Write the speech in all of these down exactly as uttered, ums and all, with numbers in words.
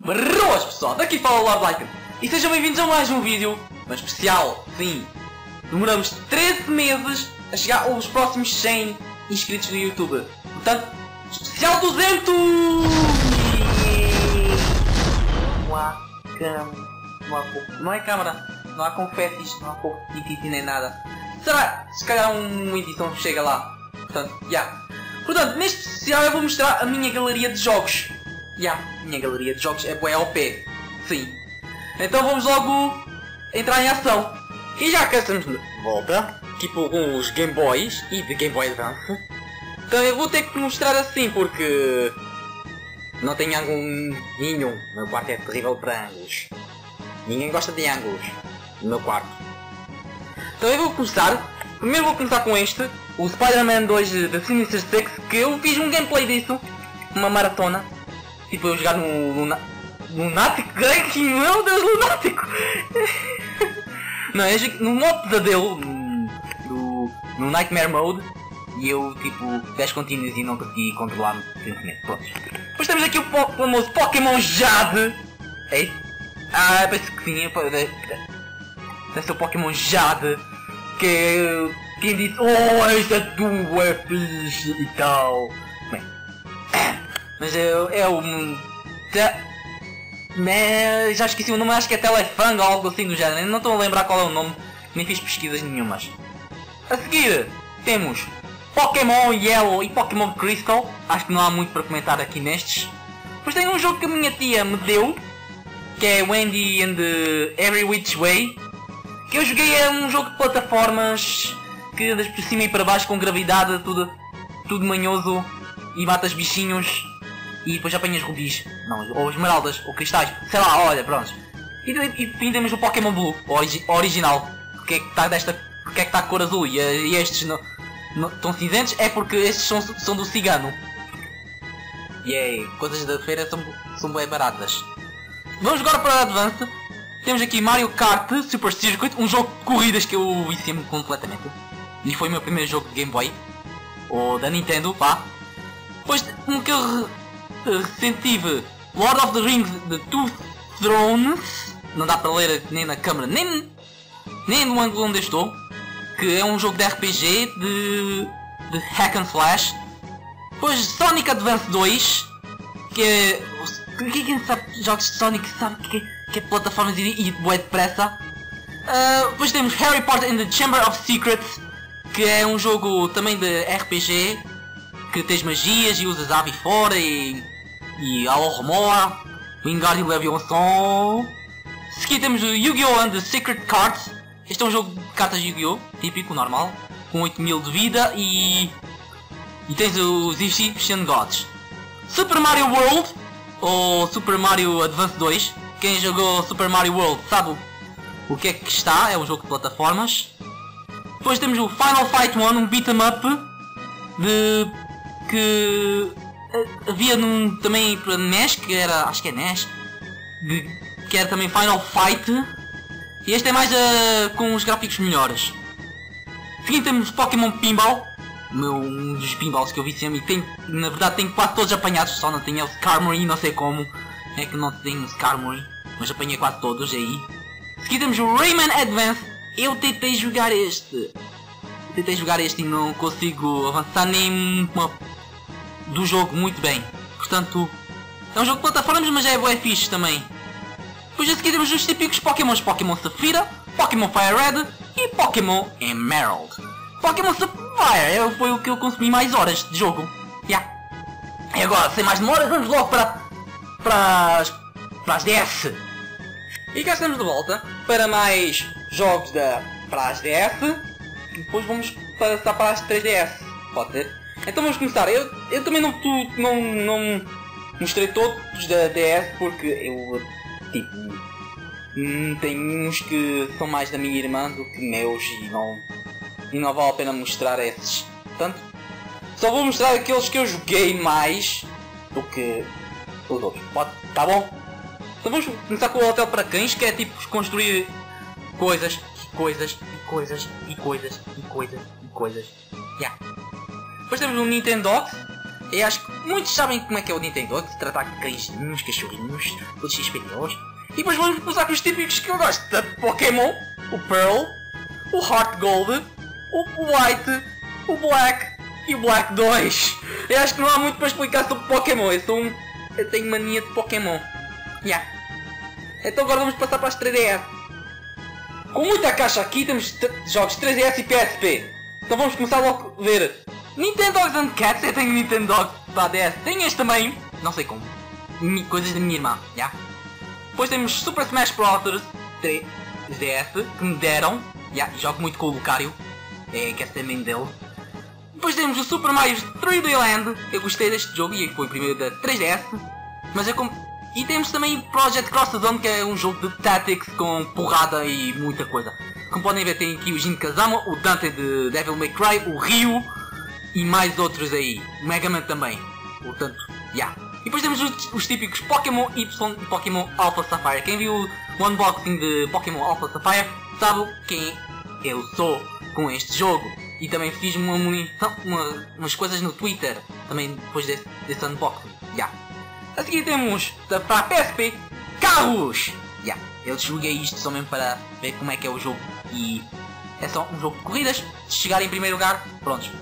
Boas pessoal, daqui fala o Lord Lycan e sejam bem-vindos a mais um vídeo, mas especial, sim. Demoramos treze meses a chegar aos próximos cem inscritos no YouTube. Portanto, especial duzentos! Não há câmera, não há pouco, não é câmera, não há confetis, não há pouco tititi nem nada. Será? Se calhar uma edição chega lá. Portanto, já. Yeah. Portanto, neste especial eu vou mostrar a minha galeria de jogos. Já, yeah, minha galeria de jogos é bué O P. Sim. Então vamos logo entrar em ação. E já que estamos de volta, tipo com os Game Boys e de Game Boy Advance, então eu vou ter que mostrar assim porque não tenho ângulo nenhum. O meu quarto é terrível para ângulos. Ninguém gosta de ângulos no meu quarto. Então eu vou começar. Primeiro vou começar com este, o Spider-Man dois da Sinister Six, que eu fiz um gameplay disso, uma maratona. Tipo eu jogar no Luna... Lunático? Meu Deus, Lunático! Não, eu joguei no modo pesadelo, no, no Nightmare Mode, e eu tipo dez contínuos e não consegui controlar-me decentemente. Pronto. Depois temos aqui o, po o famoso Pokémon Jade. É isso? Ah, penso que sim. Deve ser o Pokémon Jade. Que quem disse, oh, esta é tua, é fixe e tal. Bem, mas eu, eu né, já esqueci o nome, acho que é Telefang ou algo assim do género. Não estou a lembrar qual é o nome, nem fiz pesquisas nenhumas. A seguir temos Pokémon Yellow e Pokémon Crystal. Acho que não há muito para comentar aqui nestes. Depois tem um jogo que a minha tia me deu, que é Wendy and the Every Which Way. Que eu joguei é um jogo de plataformas que andas por cima e para baixo com gravidade, tudo, tudo manhoso, e matas bichinhos e depois apanhas rubis, não, ou esmeraldas, ou cristais, sei lá, olha, pronto. E, e, e temos o Pokémon Blue, o origi original, porque é que está desta, porque é que está a cor azul e, e estes não, não, estão cinzentos, é porque estes são, são do cigano. E yeah, coisas da feira são, são bem baratas. Vamos agora para a Advance. Temos aqui Mario Kart Super Circuit, um jogo de corridas que eu viciei-me completamente. E foi o meu primeiro jogo de Game Boy. Ou da Nintendo, pá. Depois um que eu recente tive, Lord of the Rings The Two Thrones. Não dá para ler nem na câmera, nem, nem no ângulo onde eu estou. Que é um jogo de R P G, de, de Hack and Slash. Depois Sonic Advance dois. Que é... Quem sabe jogos de Sonic sabe que é... que é plataformas e, e bué depressa. Uh, depois temos Harry Potter and the Chamber of Secrets, que é um jogo também de R P G, que tens magias e usas ave fora e... e Alohomora, Wingardium Leviosa. Aqui temos o Yu-Gi-Oh! And the Secret Cards. Este é um jogo de cartas Yu-Gi-Oh! Típico, normal, com oito mil de vida e... e tens os Egyptian Gods. Super Mario World, ou Super Mario Advance dois. Quem jogou Super Mario World sabe o que é que está, é um jogo de plataformas. Depois temos o Final Fight um, um beat'em up de que havia num, também para N E S, que era, acho que é N E S, de, que era também Final Fight. E este é mais uh, com os gráficos melhores. Seguinte temos Pokémon Pinball, meu, um dos pinballs que eu vi sempre, e tenho, na verdade tenho quase todos apanhados, só não tenho o Skarmory, não sei como. É que não tenho Skarmory, mas apanhei quase todos aí. Aqui temos o Rayman Advance. Eu tentei jogar este. Eu tentei jogar este e não consigo avançar nem uma do jogo muito bem. Portanto, é um jogo de plataformas, mas é bué fixe também. Depois a seguir temos os típicos Pokémons. Pokémon Safira, Pokémon Fire Red e Pokémon Emerald. Pokémon Sapphire foi o que eu consumi mais horas de jogo. Yeah. E agora, sem mais demoras, vamos logo para... para as, para as D S. E cá estamos de volta para mais jogos da, para as D S. Depois vamos passar para as três D S. Pode ser? Então vamos começar. Eu, eu também não, tu, não, não mostrei todos da D S porque eu tipo hum, tem uns que são mais da minha irmã do que meus e não, e não vale a pena mostrar esses. Portanto, só vou mostrar aqueles que eu joguei mais do que os outros. Pode? Tá bom? Então vamos começar com o Hotel para Cães, que é tipo construir coisas, coisas, e coisas, e coisas, e coisas, e coisas. Yeah. Depois temos um Nintendo, Eu acho que muitos sabem como é que é o Nintendo, de tratar com cãezinhos, cachorrinhos, todos X P Os. E depois vamos começar com os típicos que eu gosto, de Pokémon, o Pearl, o Heart Gold, o White, o Black e o Black dois. Eu acho que não há muito para explicar sobre Pokémon, eu, sou um... eu tenho mania de Pokémon. Yeah. Então agora vamos passar para as três D S. Com muita caixa aqui temos jogos três D S e P S P. Então vamos começar logo a ver Nintendo Dogs and Cats. Eu tenho Nintendo Dogs para a D S. Tenho este também, não sei como. Coisas da minha irmã, já. Yeah. Depois temos Super Smash Bros. três D S que me deram. Yeah, jogo muito com o Lucario. É que é também dele. Depois temos o Super Mario três D Land. Eu gostei deste jogo e foi o primeiro da três D S. Mas eu comp... E temos também Project Cross Zone, que é um jogo de Tactics com porrada e muita coisa. Como podem ver, tem aqui o Jin Kazama, o Dante de Devil May Cry, o Ryu e mais outros aí. O Mega Man também. Portanto, já. Yeah. E depois temos os, os típicos Pokémon Y e Pokémon Alpha Sapphire. Quem viu o unboxing de Pokémon Alpha Sapphire sabe quem eu sou com este jogo. E também fiz uma munição, uma, umas coisas no Twitter, também depois desse, desse unboxing. Já. Yeah. A seguir temos para a P S P carros! Yeah, eu desliguei isto só mesmo para ver como é que é o jogo e é só um jogo de corridas. Se chegar em primeiro lugar, prontos.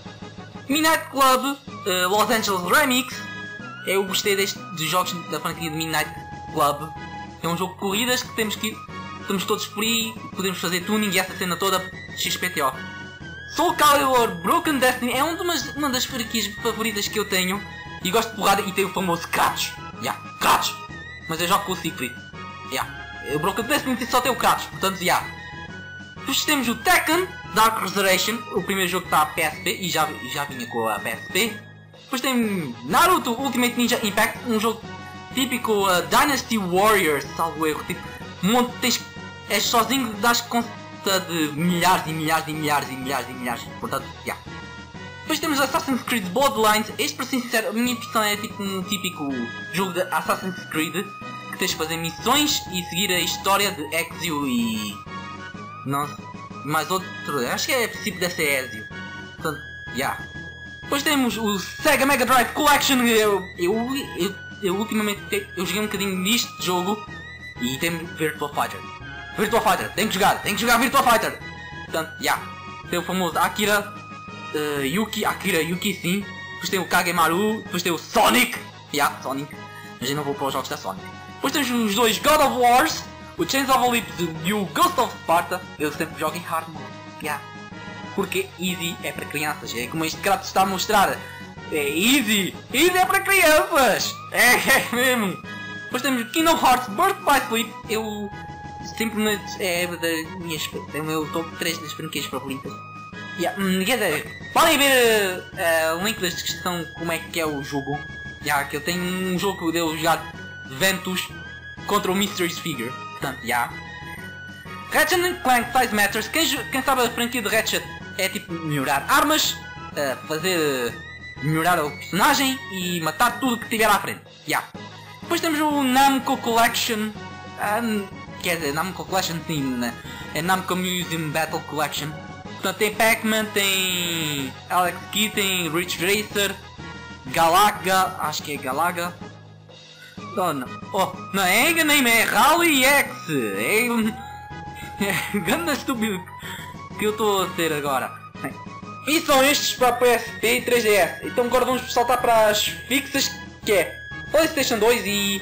Midnight Club uh, Los Angeles Remix. Eu gostei deste, dos jogos da franquia de Midnight Club. É um jogo de corridas que temos que estamos todos free, podemos fazer tuning e essa cena toda X P T O. Soul Calibur Broken Destiny é um de umas, uma das franquias favoritas que eu tenho. E gosto de porrada e tem o famoso Kratos. Yeah, Kratos. Mas eu jogo com o Siegfried. Yeah. O Broken Destiny só tem o Kratos, portanto, yeah. Depois temos o Tekken Dark Resurrection, o primeiro jogo que está a P S P e já, já vinha com a P S P. Depois tem Naruto Ultimate Ninja Impact, um jogo típico uh, Dynasty Warriors, salvo erro. Tipo, um monte, tens, és sozinho, dás conta de milhares e milhares e milhares e milhares e milhares. Portanto, yeah. Depois temos Assassin's Creed Bloodlines. Este, para ser sincero, a minha impressão é tipo um típico jogo de Assassin's Creed que tens de fazer missões e seguir a história de Ezio e... não, mais outro, acho que é a princípio dessa Ezio. Portanto, já. Yeah. Depois temos o Sega Mega Drive Collection. Eu, eu, eu, eu ultimamente eu joguei um bocadinho deste jogo e temos Virtua Fighter. Virtua Fighter, tem que jogar, tem que jogar Virtua Fighter. Portanto, já. Yeah. Tem o famoso Akira. Uh, Yuki, Akira Yuki sim. Depois tem o Kagemaru, depois tem o Sonic. Yeah, Sonic. Mas eu não vou para os jogos da Sonic. Depois temos os dois God of Wars, o Chains of Olympus e o Ghost of Sparta. Eu sempre jogo em hard mode. Yeah. Porque easy é para crianças. É como este Kratos está a mostrar. É easy. Easy é para crianças. É, é mesmo. Depois temos Kingdom Hearts Birth by Sleep. Eu simplesmente é da minha, é o meu top três das franquias favoritas. Yeah, hum, quer dizer, podem ver uh, o link da descrição como é que é o jogo. Yeah, que eu tenho um jogo de eu jogar Ventus contra o Mystery Figure. Portanto, já. Yeah. Ratchet and Clank Size Matters. Quem, quem sabe a franquia de Ratchet é tipo melhorar armas, uh, fazer uh, melhorar o personagem e matar tudo que tiver à frente. Yeah. Depois temos o Namco Collection. Um, quer dizer, Namco Collection sim, né? É Namco Museum Battle Collection. Portanto, tem Pac-Man, tem Alex Kidd, tem Ridge Racer, Galaga, acho que é Galaga. Oh, não, oh, não é, enganei-me, é Rally X. É, é grande estúpido que eu estou a ser agora. E são estes para P S P e três D S. Então agora vamos saltar para as fixas, que é PlayStation dois e,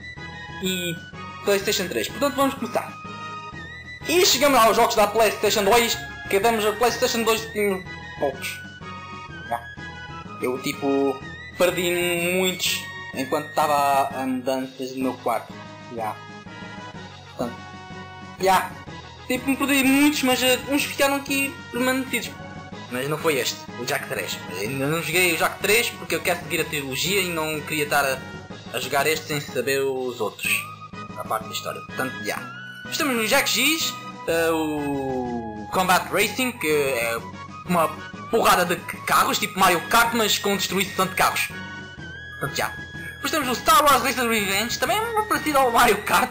e PlayStation três. Portanto, vamos começar. E chegamos aos jogos da PlayStation dois. Que demos a PlayStation dois tinha poucos. Yeah. Eu tipo perdi muitos enquanto estava a mudanças no meu quarto. Yeah. Portanto, yeah. Tipo me perdi muitos, mas uh, uns ficaram aqui permanecidos. Mas não foi este, o Jak três. Eu ainda não joguei o Jak três porque eu quero seguir a trilogia e não queria estar a, a jogar este sem saber os outros. A parte da história. Portanto, já. Yeah. Estamos no Jak X. Uh, o Combat Racing, que é uma porrada de carros, tipo Mario Kart, mas com destruição de carros. Portanto, já. Depois temos o Star Wars Racer Revenge, também é parecido ao Mario Kart,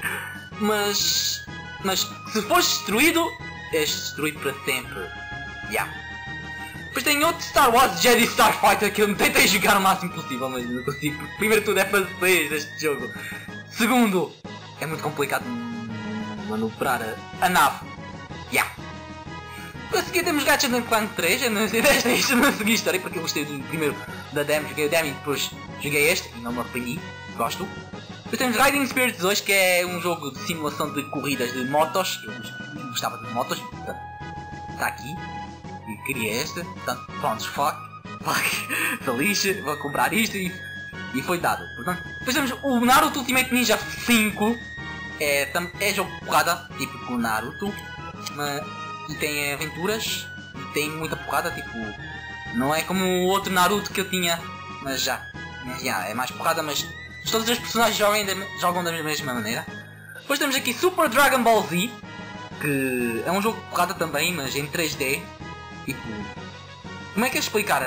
mas, mas se fores destruído, és destruído para sempre. Já. Depois tem outro Star Wars Jedi Starfighter que eu tentei jogar o máximo possível, mas não consigo. Primeiro tudo é francês deste jogo. Segundo, é muito complicado manobrar a, a nave. Yeah. A seguir temos Ratchet and Clank três, eu não sei desta isto, não segui a história porque eu gostei do primeiro da demo, joguei o demo e depois joguei este e não me arrependi, gosto. Depois temos Riding Spirits dois, que é um jogo de simulação de corridas de motos, eu gostava de motos, portanto, está aqui. E queria este, portanto, pronto, fuck, fuck, feliz, vou comprar isto e, e foi dado. Portanto, depois temos o Naruto Ultimate Ninja cinco, é, é jogo de porrada, tipo com o Naruto, mas, e tem aventuras, e tem muita porrada, tipo, não é como o outro Naruto que eu tinha, mas já, já é mais porrada, mas todos os personagens jogam da, jogam da mesma maneira. Depois temos aqui Super Dragon Ball Z, que é um jogo de porrada também, mas em três D. Tipo, como é que é explicar?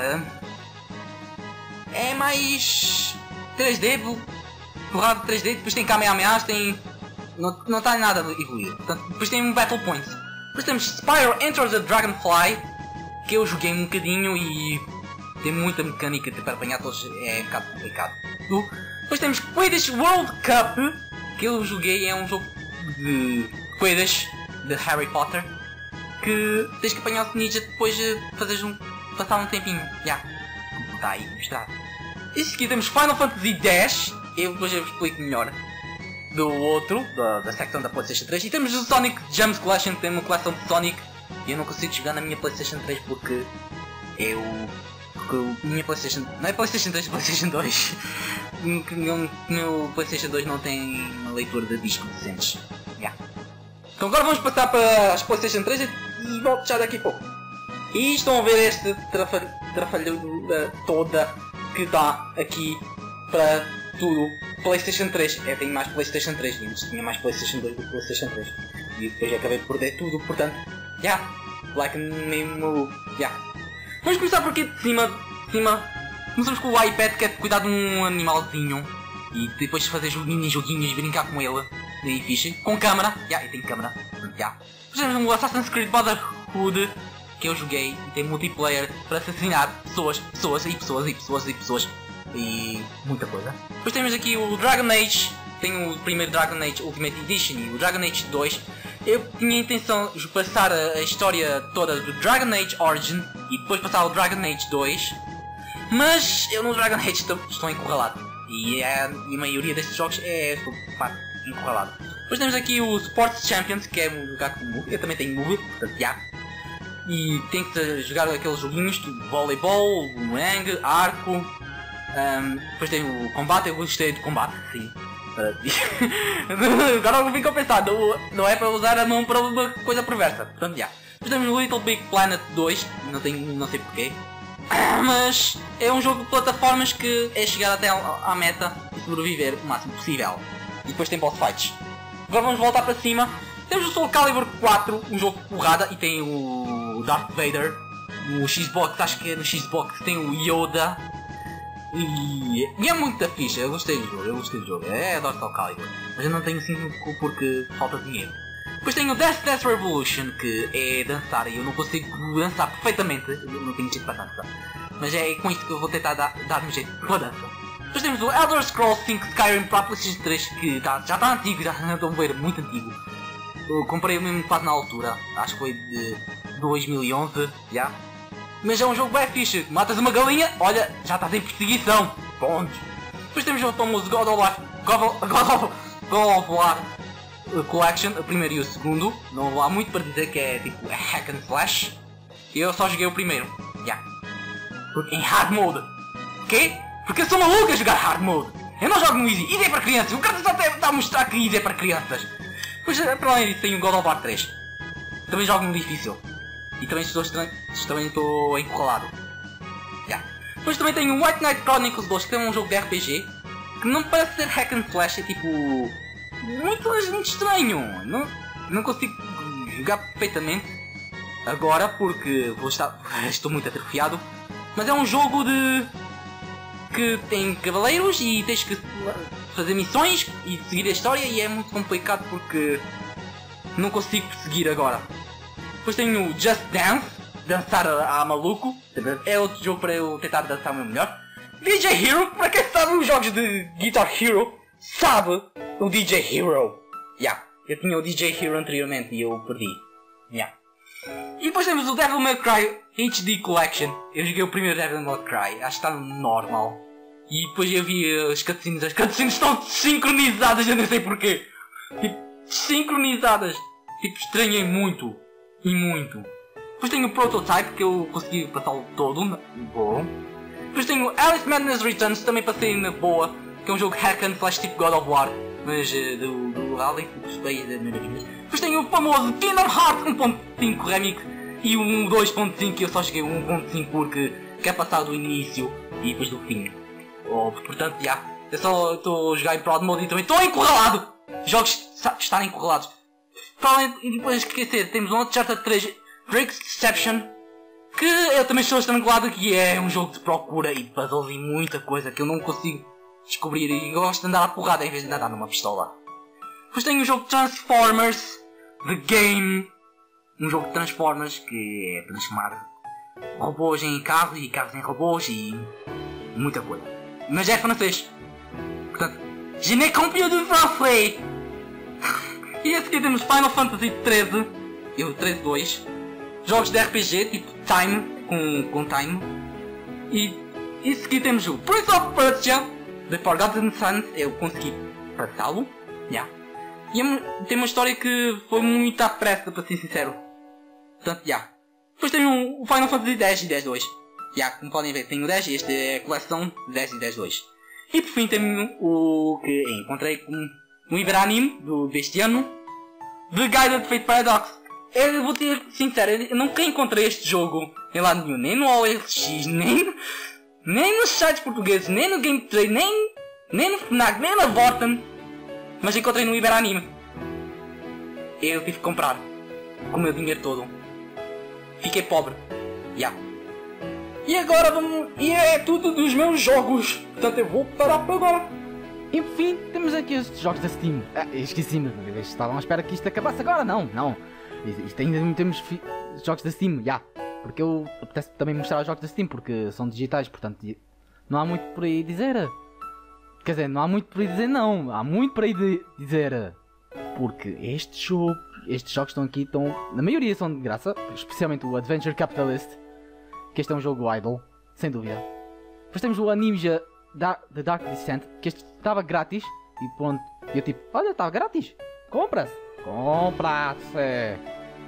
É mais três D, porrada três D, depois tem Kamehamehas, tem... Não, não está nada evoluído. Portanto, depois tem um Battle Points. Depois temos Spyro Enter the Dragonfly, que eu joguei um bocadinho e tem muita mecânica para apanhar todos, é um bocado complicado. Depois temos Quidditch World Cup, que eu joguei, é um jogo de Quidditch de Harry Potter, que tens que apanhar o ninja depois de fazeres um... passar um tempinho. Já, yeah. Está aí mostrado. E aqui temos Final Fantasy dez, eu depois eu explico melhor do outro, da, da secção da PlayStation três. E temos o Sonic Gems Collection, que tem uma coleção de Sonic, e eu não consigo jogar na minha PlayStation três porque eu... porque a minha PlayStation... não é PlayStation três, é PlayStation dois. O meu PlayStation dois não tem uma leitura de disco decentes. Yeah. Então agora vamos passar para as PlayStation três e volto já daqui a pouco. E estão a ver esta trafalhura toda que dá aqui para tudo. PlayStation três, é, tenho mais PlayStation três, antes tinha mais PlayStation dois do que PlayStation três. E depois acabei de perder tudo, portanto, já, yeah, like mesmo, já. Yeah. Vamos começar por aqui de cima, de cima. Começamos com o iPad, que é de cuidar de um animalzinho. E depois fazer joguinhos, joguinhos, brincar com ele. E fixe. Com câmera, já, yeah, e tem câmera, já. Yeah. Depois temos o Assassin's Creed Brotherhood, que eu joguei e tem multiplayer para assassinar pessoas, pessoas e pessoas e pessoas e pessoas. E muita coisa. Depois temos aqui o Dragon Age, tem o primeiro Dragon Age Ultimate Edition e o Dragon Age dois. Eu tinha a intenção de passar a, a história toda do Dragon Age Origin e depois passar ao Dragon Age dois. Mas eu no Dragon Age estou, estou encurralado. E, é, e a maioria destes jogos é estou, pá, encurralado. Depois temos aqui o Sports Champions, que é um jogar com Move. Eu também tenho Move, portanto já. E tem que jogar aqueles joguinhos de voleibol, boomerang, arco. Um, depois tem o combate, eu gostei do combate, sim. Agora eu fico a pensar, não, não é para usar a mão para uma coisa perversa, portanto já. Depois temos o Little Big Planet dois, não, tenho, não sei porquê. Mas é um jogo de plataformas que é chegar até à meta e sobreviver o máximo possível. E depois tem boss fights. Agora vamos voltar para cima. Temos o Soul Calibur quatro, um jogo de porrada, e tem o Darth Vader. No Xbox, acho que é no Xbox, tem o Yoda. E, e é muito fixe, eu gostei do jogo, eu gostei do jogo, é adoro Soul Calibur. Mas eu não tenho assim porque falta dinheiro. Depois tem o Dance Dance Revolution, que é dançar, e eu não consigo dançar perfeitamente, eu não tenho jeito para dançar. Mas é com isto que eu vou tentar dar, dar-me jeito para a dança. Depois temos o Elder Scrolls cinco Skyrim para a PlayStation três, que tá, já está antigo, já estou a ver, muito antigo. Eu comprei o mesmo quase na altura, acho que foi de dois mil e onze, já. Mas é um jogo bem fixe, matas uma galinha, olha, já estás em perseguição, pontos. Depois temos o famoso God of War, God of, God of, God of War Collection, o primeiro e o segundo. Não há muito para dizer que é tipo é hack and slash. Eu só joguei o primeiro, já. Yeah. Em hard mode. Quê? Porque eu sou maluco a jogar hard mode. Eu não jogo no easy, easy é para crianças, o cara só está a mostrar que easy é para crianças. Depois para além disso tem o God of War três. Também jogo no difícil. E também estou, também estou encurralado. Yeah. Depois também tenho o White Knight Chronicles dois, que é um jogo de R P G. Que não parece ser hack and slash, é tipo... Muito, muito estranho. Não, não consigo jogar perfeitamente agora porque vou estar, estou muito atrofiado. Mas é um jogo de... que tem cavaleiros e tens que fazer missões e seguir a história. E é muito complicado porque não consigo seguir agora. Depois tenho o Just Dance, dançar a, a maluco. É outro jogo para eu tentar dançar o meu melhor. D J Hero, para quem sabe os jogos de Guitar Hero, sabe o D J Hero. Yeah. Eu tinha o D J Hero anteriormente e eu perdi. Yeah. E depois temos o Devil May Cry H D Collection. Eu joguei o primeiro Devil May Cry, acho que está normal. E depois eu vi as cutscenes, as cutscenes estão sincronizadas, eu não sei porquê. Tipo, sincronizadas. Tipo, estranhei muito. E muito. Depois tenho o Prototype, que eu consegui passá-lo todo. Bom. Depois tenho Alice Madness Returns, também passei na boa. Que é um jogo hack and slash tipo God of War. Mas uh, do, do Alice, gostei da primeira vez. Depois tenho o famoso Kingdom Hearts um ponto cinco Remix. E o dois ponto cinco, que eu só cheguei o um ponto cinco porque quer passar do início e depois do fim. Oh, portanto, já. Yeah, eu só estou a jogar em Proud Mode e também estou encurralado! Jogos estarem encurralados. E depois esquecer, temos um Uncharted três Drake's Deception. Que eu também estou estrangulado, que é um jogo de procura e de puzzles e muita coisa que eu não consigo descobrir e gosto de andar à porrada em vez de andar numa pistola. Depois tenho o jogo Transformers The Game. Um jogo de Transformers que é transformar robôs em carros e carros em robôs e muita coisa. Mas é francês. Portanto, je n'ai compris de français. E a seguir temos Final Fantasy treze. E o treze dois. Jogos de R P G tipo Time, com, com Time. E, e a seguir temos o Prince of Persia, The Forgotten Sons. Eu consegui passá-lo. Yeah. E é, tem uma história que foi muito à pressa, para ser sincero. Portanto, já. Yeah. Depois tenho o Final Fantasy dez e dez dois. Já, yeah, como podem ver, tenho o dez e este é a coleção dez e dez dois. E por fim tenho o que encontrei com um Iberanime do, deste ano. The Guided Fate Paradox. Eu vou ser sincero, eu nunca encontrei este jogo em lado nenhum. Nem no O L X, nem, nem nos sites portugueses, nem no Game Trade, nem, nem no Fnac, nem na Vorten. Mas encontrei no Iberanime. Eu tive que comprar. Com o meu dinheiro todo. Fiquei pobre. Já. Yeah. E agora vamos... E é tudo dos meus jogos. Portanto eu vou parar por agora. Enfim, temos aqui os jogos da Steam. Ah, esqueci-me. Estavam à espera que isto acabasse agora. Não, não. Isto ainda temos fi... jogos da Steam. Já. Yeah. Porque eu apetece também mostrar os jogos da Steam. Porque são digitais. Portanto, não há muito por aí dizer. Quer dizer, não há muito por aí dizer não. Há muito por aí de dizer. Porque este jogo... Estes jogos estão aqui, estão... Na maioria são de graça. Especialmente o Adventure Capitalist. Que este é um jogo idle. Sem dúvida. Depois temos o Ninja da The Dark Descent. Que este estava grátis. E pronto. E eu tipo... Olha, estava grátis. Compra-se. Compra-se.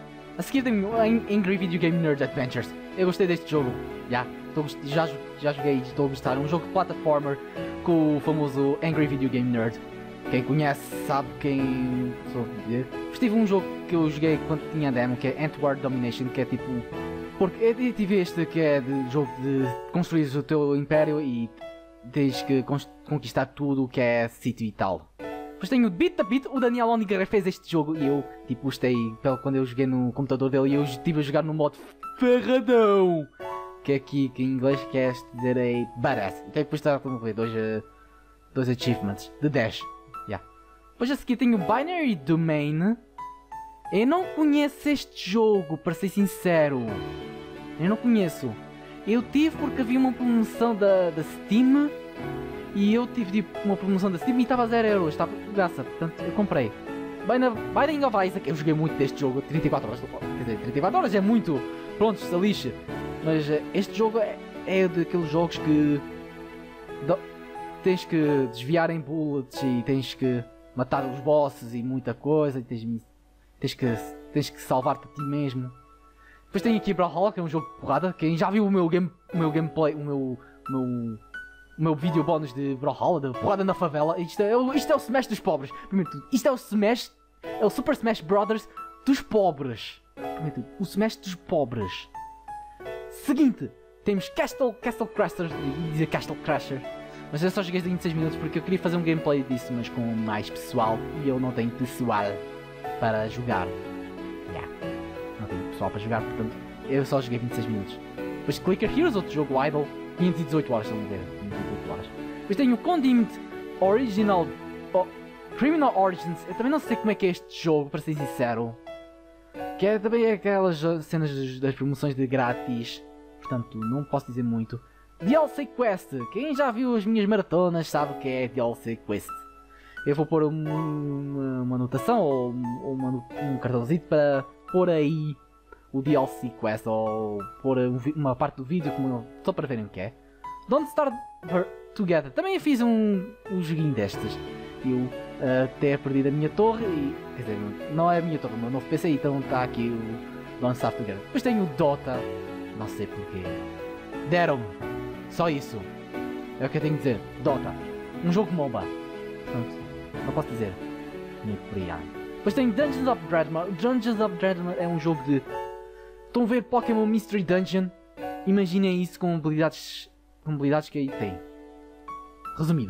A seguir tenho o Angry Video Game Nerd Adventures. Eu gostei deste jogo. Já. Já, já joguei e estou a gostar. Um jogo de platformer. Com o famoso Angry Video Game Nerd. Quem conhece sabe quem sou. Mas tive um jogo que eu joguei quando tinha demo, que é Antward Domination, que é tipo... Porque eu tive este que é de jogo de construir o teu império e tens que conquistar tudo o que é sítio e tal. Depois tenho o Beat the Beat, o Daniel Oniger fez este jogo e eu tipo gostei pelo quando eu joguei no computador dele e eu estive a jogar no modo ferradão. Que é aqui, que em inglês quer dizer é badass. E depois está a ver dois, uh, dois achievements de dez. Yeah. Depois a seguir tenho o Binary Domain. Eu não conheço este jogo, para ser sincero. Eu não conheço. Eu tive porque havia uma promoção da, da Steam. E eu tive tipo, uma promoção da Steam e estava a zero euros, estava de graça, portanto eu comprei. Binding of Isaac, eu joguei muito deste jogo, trinta e quatro horas, quer dizer, trinta e quatro horas é muito, pronto, se lixa. Mas este jogo é, é daqueles jogos que do, tens que desviar em bullets e tens que matar os bosses e muita coisa, e tens, tens, que, tens que salvar-te a ti mesmo. Depois tenho aqui Brawlhalla, que é um jogo de porrada, quem já viu o meu, game, o meu gameplay, o meu... O meu O meu vídeo bónus de Brawlhalla, de porrada na favela. Isto é, isto é o Smash dos pobres. Primeiro tudo, isto é o Smash, é o Super Smash Brothers dos pobres. Primeiro tudo, o Smash dos pobres. Seguinte, temos Castle, Castle Crasher, ia dizer Castle Crasher. Mas eu só joguei vinte e seis minutos porque eu queria fazer um gameplay disso, mas com mais pessoal. E eu não tenho pessoal para jogar. Yeah. Não tenho pessoal para jogar, portanto, eu só joguei vinte e seis minutos. Depois Clicker Heroes, outro jogo idle. quinhentas e dezoito horas, estão a ver? quinhentas e dezoito horas. Depois tenho o Condemned Original... Oh, Criminal Origins. Eu também não sei como é que é este jogo, para ser sincero. Que é também aquelas cenas das, das promoções de grátis. Portanto, não posso dizer muito. D L C Quest. Quem já viu as minhas maratonas sabe que é D L C Quest. Eu vou pôr um, uma, uma anotação ou uma, um cartãozinho para pôr aí o D L C Quest. Ou pôr um, uma parte do vídeo como, só para verem o que é. Don't Start Together. Também fiz um, um joguinho destes. Eu uh, até perdi a minha torre e... Quer dizer, não é a minha torre, o meu novo P C, então está aqui o Don't Start Together. Depois tenho o Dota. Não sei porquê. Deram-me. Só isso. É o que eu tenho a dizer. Dota. Um jogo MOBA. Portanto, não posso dizer. Muito por aí. Depois tenho Dungeons of Dreadmore. Dungeons of Dreadmore é um jogo de... Estão a ver Pokémon Mystery Dungeon? Imaginem isso com habilidades... Com habilidades que aí tem. Resumido.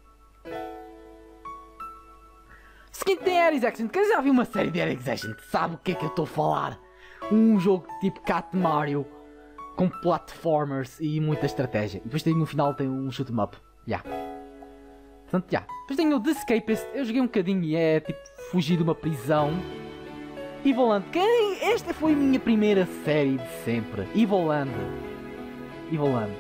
Seguinte tem Ares Action. Quem já viu uma série de Ares Action sabe o que é que eu estou a falar. Um jogo tipo Cat Mario. Com platformers e muita estratégia. E depois tem, no final tem um shoot 'em up. Já. Yeah. Portanto, já. Yeah. Depois tem o The Escapist. Eu joguei um bocadinho e é tipo fugir de uma prisão. Evoland. Quem? Esta foi a minha primeira série de sempre. Evoland. Evoland.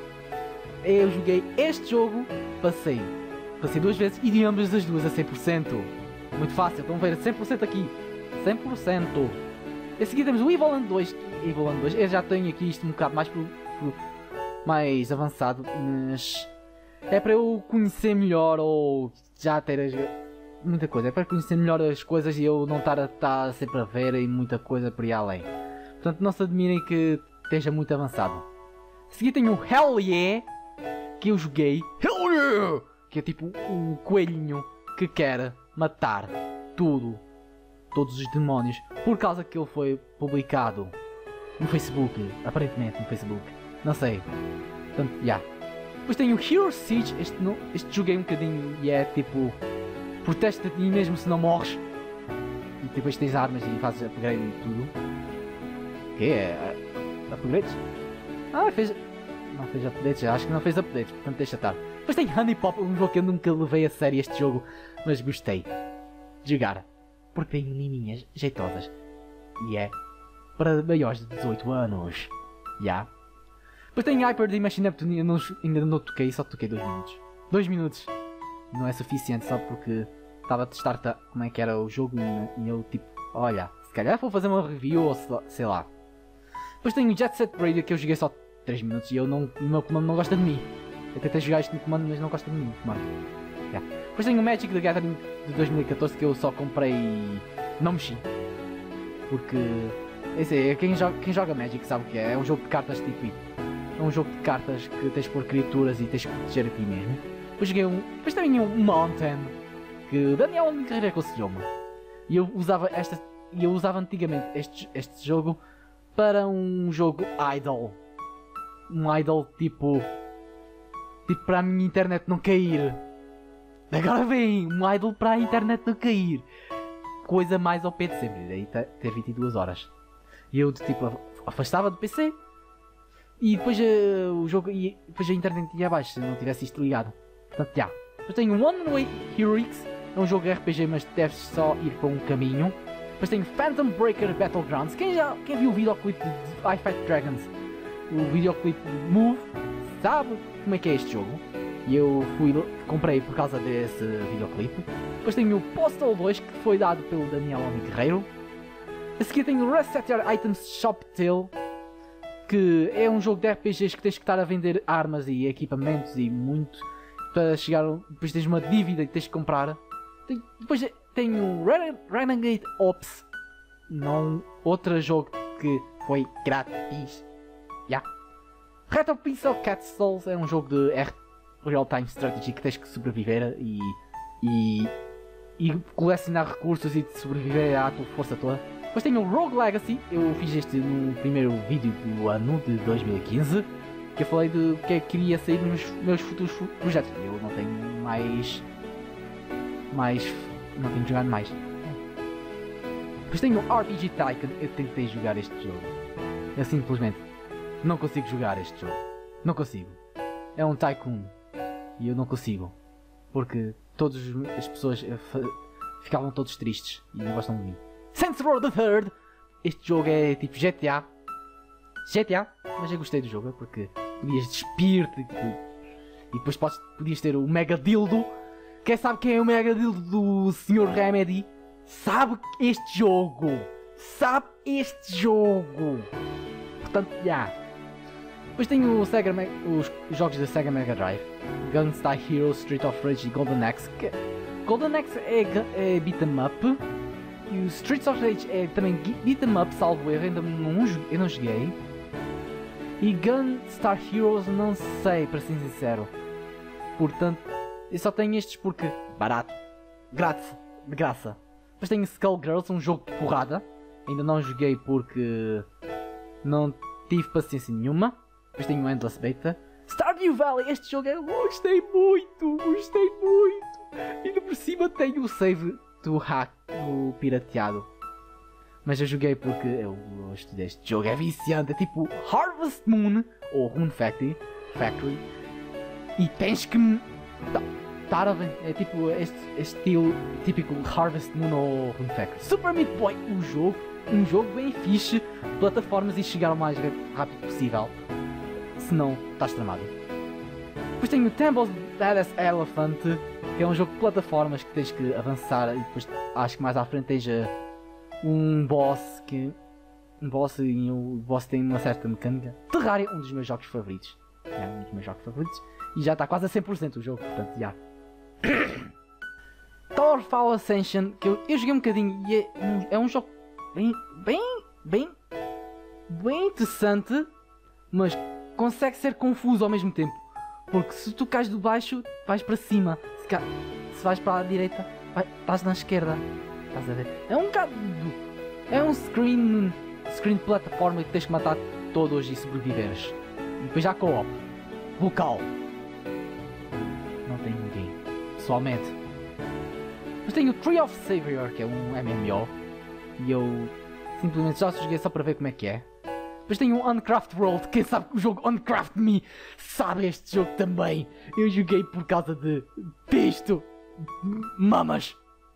Eu joguei este jogo. Passei. Passei duas vezes e de ambas as duas a cem por cento. Muito fácil. Estão a ver cem por cento aqui. cem por cento. A seguir temos o Evoland dois. Evoland dois. Eu já tenho aqui isto um bocado mais, pro, pro, mais avançado. Mas é para eu conhecer melhor ou já ter muita coisa. É para conhecer melhor as coisas e eu não estar a estar sempre a ver e muita coisa por aí além. Portanto não se admirem que esteja muito avançado. A seguir tenho o Hell Yeah. Que eu joguei. Hell Yeah! Que é tipo um coelhinho que quer matar tudo. Todos os demónios. Por causa que ele foi publicado no Facebook. Aparentemente no Facebook. Não sei. Portanto, já. Yeah. Depois tem o Hero Siege. Este, não, este joguei um bocadinho e é tipo... Protesta-te mesmo se não morres. E depois tens armas e fazes upgrade e tudo. O que é? Upgrades? Ah, fez... Não fez updates, acho que não fez updates, portanto deixa estar. Depois tem Honey Pop, um jogo que eu nunca levei a sério este jogo, mas gostei de jogar. Porque tem menininhas jeitosas. E é para maiores de dezoito anos. Já. Yeah. Depois tem Hyper Dimension Neptune, eu não, ainda não toquei, só toquei dois minutos. dois minutos não é suficiente só porque estava a testar como é que era o jogo e eu tipo, olha, se calhar vou fazer uma review ou sei lá. Depois tem o Jet Set Radio que eu joguei só três minutos e eu não, o meu comando não gosta de mim. Eu tentei jogar isto no comando mas não gosta de mim, comando. Yeah. Depois tem o Magic the Gathering de dois mil e catorze que eu só comprei e não mexi. Porque, esse é, quem, joga, quem joga Magic sabe o que é, é um jogo de cartas tipo é um jogo de cartas que tens de pôr criaturas e tens que proteger a ti mesmo. Depois joguei um, depois também um Mountain que o Daniel Carreira aconselhou-me. E eu usava esta, e eu usava antigamente este, este jogo para um jogo idle. Um idle tipo, tipo para a minha internet não cair. Agora vem, um idle para a internet não cair. Coisa mais ao pé de sempre, daí ter vinte e duas horas. E eu tipo afastava do P C e depois uh, o jogo ia, depois a internet ia abaixo se eu não tivesse isto ligado. Portanto, já. Depois tenho One Way Heroics, é um jogo R P G mas deves só ir para um caminho. Depois tenho Phantom Breaker Battlegrounds. Quem já quem viu o videoclipe de I Fight Dragons, o videoclipe Move, sabe como é que é este jogo. E eu fui, comprei por causa desse videoclipe. Depois tenho o Postal dois que foi dado pelo Daniel Guerreiro. A seguir tenho o Reset Your Items Shop Tale, que é um jogo de R P Gs que tens que estar a vender armas e equipamentos e muito para chegar. Depois tens uma dívida que tens que comprar. Depois tenho o Renegade Ops, não, outro jogo que foi grátis. Yeah. Retro Pixel Cat Souls é um jogo de R Real Time Strategy que tens que sobreviver e, e, e colecionar recursos e sobreviver à tua força toda. Depois tenho o Rogue Legacy, eu fiz este no primeiro vídeo do ano de dois mil e quinze, que eu falei de que é que queria sair nos meus futuros projetos. Eu não tenho mais... mais... não tenho jogado mais. Depois tenho o R P G Tycoon, eu tentei jogar este jogo. Eu simplesmente não consigo jogar este jogo. Não consigo. É um Tycoon. E eu não consigo. Porque todas as pessoas ficavam todos tristes e não gostam de mim. Saints Row the Third, este jogo é tipo G T A. G T A, mas eu gostei do jogo porque podias despir-te e depois podes, podias ter o Mega Dildo. Quem sabe quem é o Mega Dildo do senhor Remedy? Sabe este jogo! Sabe este jogo! Portanto, já. Yeah. Depois tenho o Sega, os jogos da Sega Mega Drive: Gunstar Heroes, Street of Rage e Golden Axe. Que, Golden Axe é, é beat'em up e o Streets of Rage é também beat'em up, salvo erro, ainda não, eu não joguei. E Gunstar Heroes não sei, para ser sincero. Portanto, eu só tenho estes porque barato, grátis, de graça. Depois tenho Skullgirls, um jogo de porrada. Ainda não joguei porque não tive paciência nenhuma. Depois tenho o Endless Beta. Stardew Valley, este jogo eu gostei muito, gostei muito. E ainda por cima tenho o save do hack, do pirateado. Mas eu joguei porque eu gosto deste jogo, é viciante, é tipo Harvest Moon ou Rune Factory, Factory e tens que estar a ver, é tipo este, este estilo típico Harvest Moon ou Rune Factory. Super Meat Boy, o jogo, um jogo bem fixe, plataformas e chegar o mais rápido possível, senão estás tramado. Depois tenho o Temple's Badass Elephant, que é um jogo de plataformas que tens que avançar e depois acho que mais à frente tens um boss que. Um boss e o boss tem uma certa mecânica. Terraria, um dos meus jogos favoritos. É um dos meus jogos favoritos. E já está quase a cem por cento o jogo, portanto já. Towerfall Ascension, que eu, eu joguei um bocadinho e é um, é um jogo bem, bem, bem, bem interessante, mas consegue ser confuso ao mesmo tempo. Porque se tu cais de baixo, vais para cima. Se, ca... se vais para a direita, vai... estás na esquerda. Estás a ver? É um bocado. É um screen. Screen de plataforma que tens que matar todos e sobreviveres. E depois já co-op. Local. Não tem ninguém. Pessoalmente. Mas tenho o Tree of Savior, que é um M M O. E eu simplesmente já joguei só para ver como é que é. Depois tenho o Uncraft World. Quem sabe o jogo Uncraft Me sabe este jogo também. Eu joguei por causa de. disto. Mamas.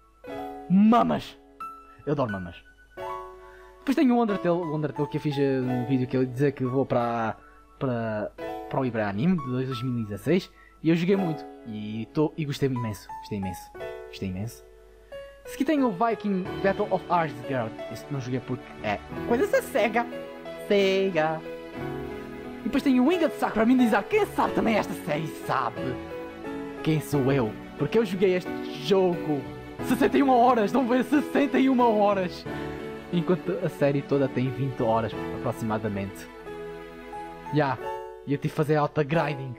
Mamas. Eu adoro mamas. Depois tenho o Undertale, o Undertale que eu fiz um vídeo que eu ia dizer que vou para, para, para o Ibrahim de dois mil e dezasseis e eu joguei muito e, tô, e gostei imenso, gostei imenso, gostei imenso. Se aqui tenho o Viking Battle of Asgard, este não joguei porque é coisa da Sega, Sega. E depois tenho o Winged Sacramental, quem sabe também esta série sabe quem sou eu, porque eu joguei este jogo sessenta e uma horas, não vê sessenta e uma horas. Enquanto a série toda tem vinte horas aproximadamente. Já, yeah, e eu tive que fazer alta grinding.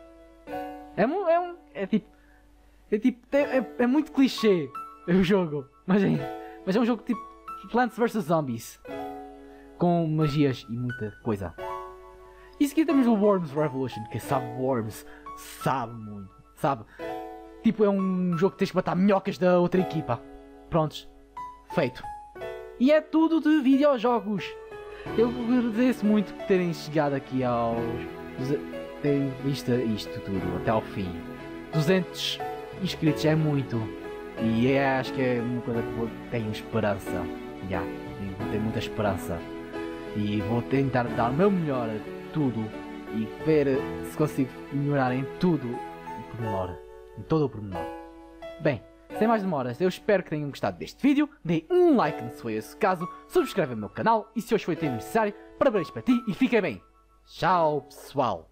É, um, é, um, é tipo. É tipo. É, é, é muito clichê o jogo. Mas é, mas é um jogo tipo Plants versus. Zombies. Com magias e muita coisa. E aqui temos o Worms Revolution. Quem sabe Worms sabe muito. Sabe? Tipo, é um jogo que tens que matar minhocas da outra equipa. Prontos. Feito. E é tudo de videojogos. Eu agradeço muito por terem chegado aqui aos... terem visto isto tudo até ao fim. duzentos inscritos é muito. E é, acho que é uma coisa que vou, tenho esperança. Já, yeah, vou ter muita esperança. E vou tentar dar o meu melhor a tudo. E ver se consigo melhorar em tudo. Em pormenor. Em todo o pormenor. Bem, sem mais demoras, eu espero que tenham gostado deste vídeo. Deem um like se foi esse o caso. Subscreve o meu canal. E se hoje foi tempo necessário, parabéns para ti e fiquem bem. Tchau, pessoal.